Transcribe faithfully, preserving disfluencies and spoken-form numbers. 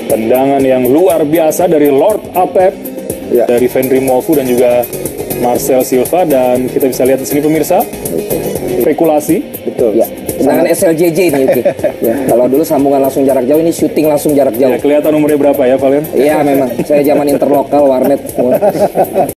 Tendangan yang luar biasa dari Lord Apep, ya, dari Fenry Mofu dan juga Marcel Silva, dan kita bisa lihat di sini pemirsa, spekulasi. Betul. Ya. Tendangan S L J J ini, oke. Ya, kalau dulu sambungan langsung jarak jauh, ini syuting langsung jarak jauh. Ya, kelihatan umurnya berapa ya, Valen? Iya, memang. Saya zaman interlokal, warnet.